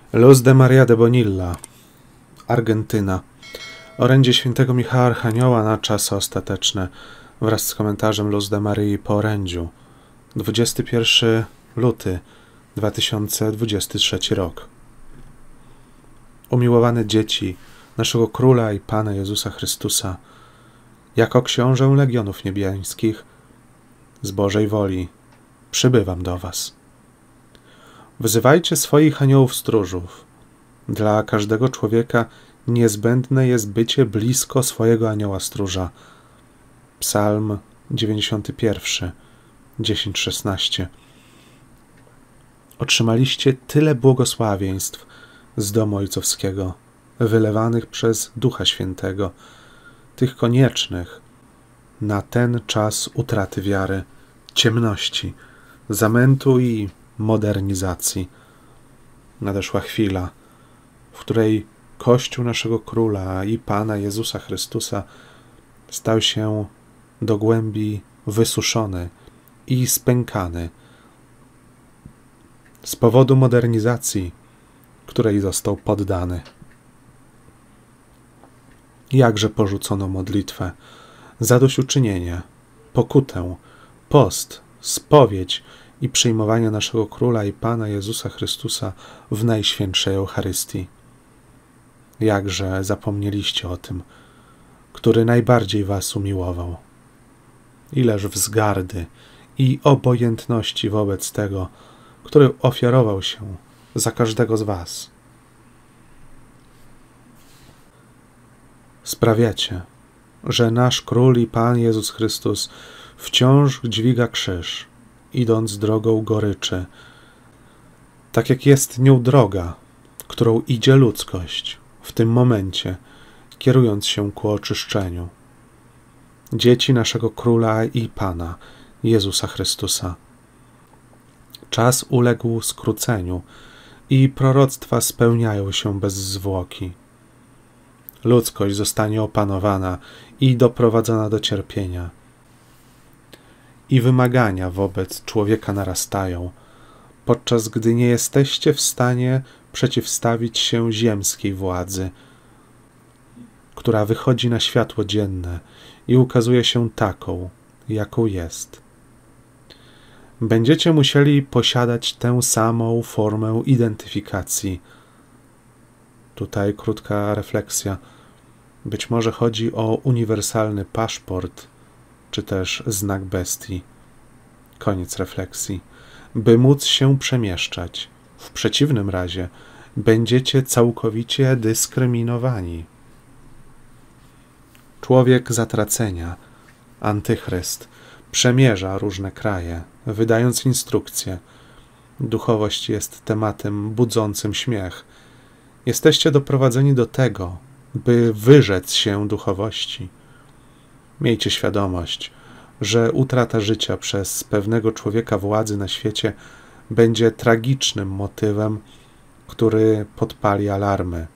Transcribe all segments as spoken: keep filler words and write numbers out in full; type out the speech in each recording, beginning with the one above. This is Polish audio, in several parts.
Luz de Maria de Bonilla, Argentyna. Orędzie świętego Michała Archanioła na czasy ostateczne wraz z komentarzem Luz de Marii po orędziu. dwudziestego pierwszego lutego dwa tysiące dwudziestego trzeciego rok. Umiłowane dzieci naszego Króla i Pana Jezusa Chrystusa, jako książę Legionów Niebiańskich, z Bożej woli przybywam do was. Wzywajcie swoich aniołów stróżów. Dla każdego człowieka niezbędne jest bycie blisko swojego anioła stróża. Psalm dziewięćdziesiąty pierwszy, dziesięć szesnaście. Otrzymaliście tyle błogosławieństw z domu ojcowskiego, wylewanych przez Ducha Świętego, tych koniecznych na ten czas utraty wiary, ciemności, zamętu i modernizacji. Nadeszła chwila, w której Kościół naszego Króla i Pana Jezusa Chrystusa stał się do głębi wysuszony i spękany z powodu modernizacji, której został poddany. Jakże porzucono modlitwę, zadośćuczynienie, pokutę, post, spowiedź i przyjmowanie naszego Króla i Pana Jezusa Chrystusa w Najświętszej Eucharystii. Jakże zapomnieliście o tym, który najbardziej was umiłował. Ileż wzgardy i obojętności wobec tego, który ofiarował się za każdego z was. Sprawiacie, że nasz Król i Pan Jezus Chrystus wciąż dźwiga krzyż, idąc drogą goryczy, tak jak jest nią droga, którą idzie ludzkość w tym momencie, kierując się ku oczyszczeniu. Dzieci naszego Króla i Pana Jezusa Chrystusa. Czas uległ skróceniu i proroctwa spełniają się bez zwłoki. Ludzkość zostanie opanowana i doprowadzona do cierpienia. I wymagania wobec człowieka narastają, podczas gdy nie jesteście w stanie przeciwstawić się ziemskiej władzy, która wychodzi na światło dzienne i ukazuje się taką, jaką jest. Będziecie musieli posiadać tę samą formę identyfikacji. Tutaj krótka refleksja. Być może chodzi o uniwersalny paszport, czy też znak bestii. Koniec refleksji. By móc się przemieszczać. W przeciwnym razie będziecie całkowicie dyskryminowani. Człowiek zatracenia, antychryst, przemierza różne kraje, wydając instrukcje. Duchowość jest tematem budzącym śmiech. Jesteście doprowadzeni do tego, by wyrzec się duchowości. Miejcie świadomość, że utrata życia przez pewnego człowieka władzy na świecie będzie tragicznym motywem, który podpali alarmy.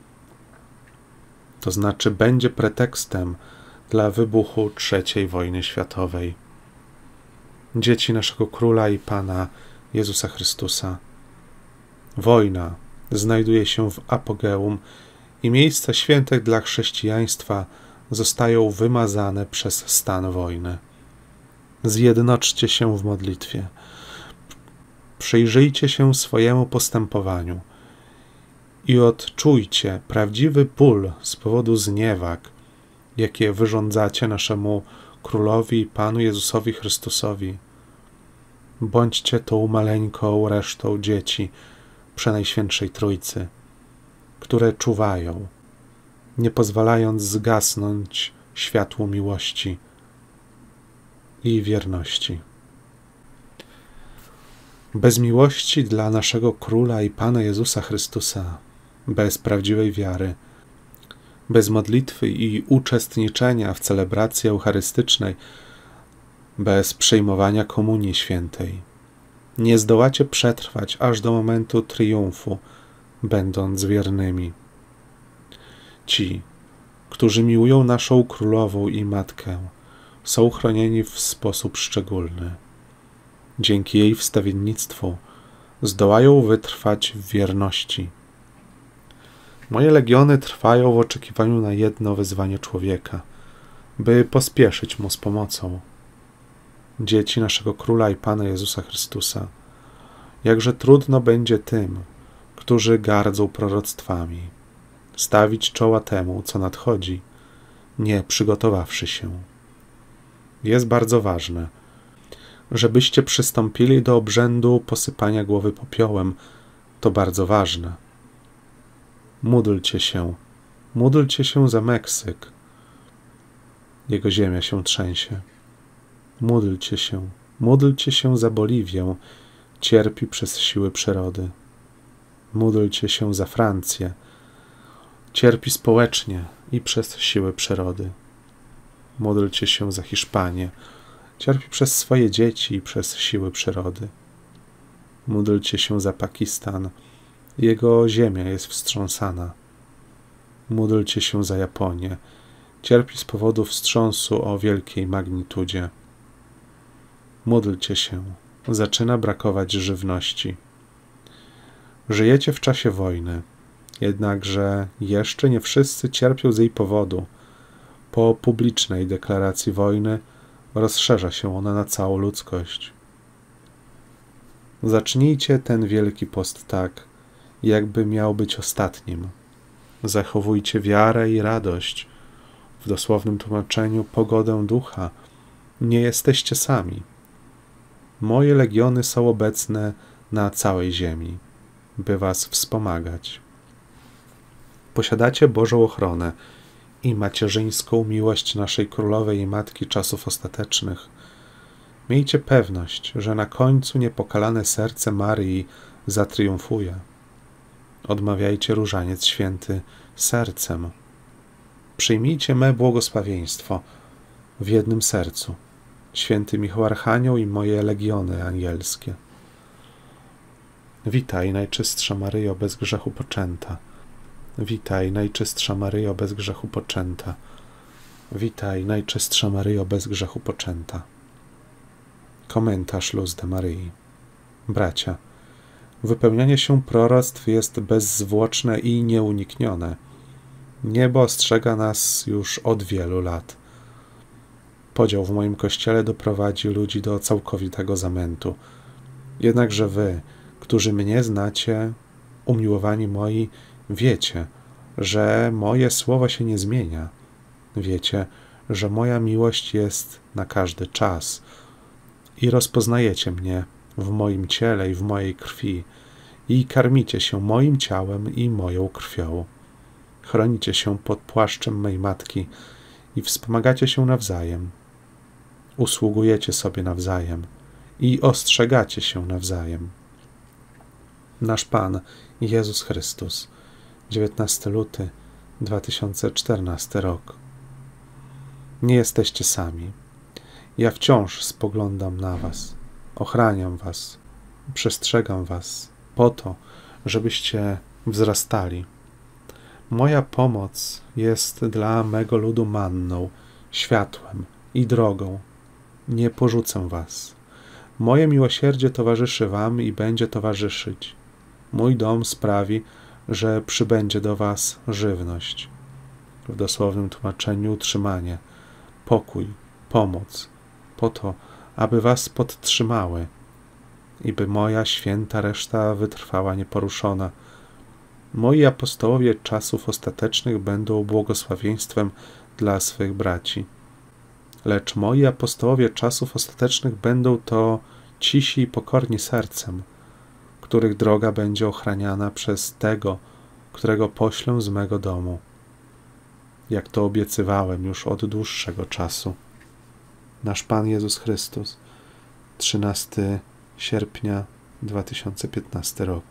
To znaczy będzie pretekstem dla wybuchu trzeciej wojny światowej. Dzieci naszego Króla i Pana Jezusa Chrystusa. Wojna znajduje się w apogeum i miejsca święte dla chrześcijaństwa zostają wymazane przez stan wojny. Zjednoczcie się w modlitwie. Przyjrzyjcie się swojemu postępowaniu i odczujcie prawdziwy ból z powodu zniewag, jakie wyrządzacie naszemu Królowi i Panu Jezusowi Chrystusowi. Bądźcie tą maleńką resztą dzieci Przenajświętszej Trójcy, które czuwają, nie pozwalając zgasnąć światłu miłości i wierności. Bez miłości dla naszego Króla i Pana Jezusa Chrystusa, bez prawdziwej wiary, bez modlitwy i uczestniczenia w celebracji eucharystycznej, bez przyjmowania Komunii Świętej, nie zdołacie przetrwać aż do momentu triumfu, będąc wiernymi. Ci, którzy miłują naszą Królową i Matkę, są chronieni w sposób szczególny. Dzięki jej wstawiennictwu zdołają wytrwać w wierności Moje legiony trwają w oczekiwaniu na jedno wezwanie człowieka, by pospieszyć mu z pomocą. Dzieci naszego Króla i Pana Jezusa Chrystusa, jakże trudno będzie tym, którzy gardzą proroctwami, stawić czoła temu, co nadchodzi, nie przygotowawszy się. Jest bardzo ważne, żebyście przystąpili do obrzędu posypania głowy popiołem. To bardzo ważne. Módlcie się, módlcie się za Meksyk. Jego ziemia się trzęsie. Módlcie się, módlcie się za Boliwię, cierpi przez siły przyrody. Módlcie się za Francję, cierpi społecznie i przez siły przyrody. Módlcie się za Hiszpanię, cierpi przez swoje dzieci i przez siły przyrody. Módlcie się za Pakistan, jego ziemia jest wstrząsana. Módlcie się za Japonię, cierpi z powodu wstrząsu o wielkiej magnitudzie. Módlcie się, zaczyna brakować żywności. Żyjecie w czasie wojny, jednakże jeszcze nie wszyscy cierpią z jej powodu. Po publicznej deklaracji wojny rozszerza się ona na całą ludzkość. Zacznijcie ten wielki post tak, jakby miał być ostatnim. Zachowujcie wiarę i radość. W dosłownym tłumaczeniu pogodę ducha. Nie jesteście sami. Moje legiony są obecne na całej ziemi, by was wspomagać. Posiadacie Bożą ochronę i macierzyńską miłość naszej Królowej i Matki czasów ostatecznych. Miejcie pewność, że na końcu niepokalane serce Maryi zatriumfuje. Odmawiajcie różaniec święty sercem. Przyjmijcie me błogosławieństwo w jednym sercu. Święty Michał Archanioł i moje legiony anielskie. Witaj, Najczystsza Maryjo, bez grzechu poczęta. Witaj, Najczystsza Maryjo, bez grzechu poczęta. Witaj, Najczystsza Maryjo, bez grzechu poczęta. Komentarz Luz de Maryi. Bracia, wypełnianie się proroctw jest bezzwłoczne i nieuniknione. Niebo ostrzega nas już od wielu lat. Podział w moim kościele doprowadzi ludzi do całkowitego zamętu. Jednakże wy, którzy mnie znacie, umiłowani moi, wiecie, że moje słowo się nie zmienia. Wiecie, że moja miłość jest na każdy czas i rozpoznajecie mnie w moim ciele i w mojej krwi i karmicie się moim ciałem i moją krwią. Chronicie się pod płaszczem mej matki i wspomagacie się nawzajem. Usługujecie sobie nawzajem i ostrzegacie się nawzajem. Nasz Pan Jezus Chrystus, dziewiętnastego lutego dwa tysiące czternastego rok. Nie jesteście sami. Ja wciąż spoglądam na was, ochraniam was, przestrzegam was po to, żebyście wzrastali. Moja pomoc jest dla mego ludu manną, światłem i drogą. Nie porzucę was. Moje miłosierdzie towarzyszy wam i będzie towarzyszyć. Mój dom sprawi, że przybędzie do was żywność. W dosłownym tłumaczeniu utrzymanie, pokój, pomoc, po to, aby was podtrzymały i by moja święta reszta wytrwała nieporuszona. Moi apostołowie czasów ostatecznych będą błogosławieństwem dla swych braci. Lecz moi apostołowie czasów ostatecznych będą to cisi i pokorni sercem, których droga będzie ochraniana przez tego, którego poślę z mego domu, jak to obiecywałem już od dłuższego czasu. Nasz Pan Jezus Chrystus, trzynastego sierpnia dwa tysiące piętnastego rok.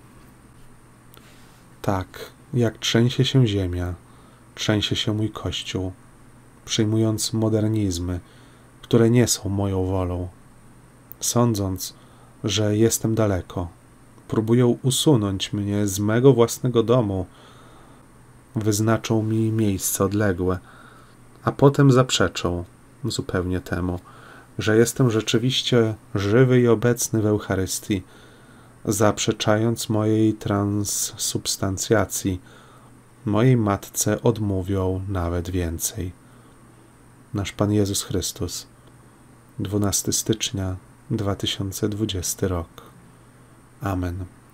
Tak, jak trzęsie się ziemia, trzęsie się mój Kościół, przyjmując modernizmy, które nie są moją wolą. Sądząc, że jestem daleko, próbują usunąć mnie z mego własnego domu, wyznaczą mi miejsce odległe, a potem zaprzeczą zupełnie temu, że jestem rzeczywiście żywy i obecny w Eucharystii, zaprzeczając mojej transsubstancjacji, mojej matce odmówią nawet więcej. Nasz Pan Jezus Chrystus. dwunastego stycznia dwa tysiące dwudziesty rok. Amen.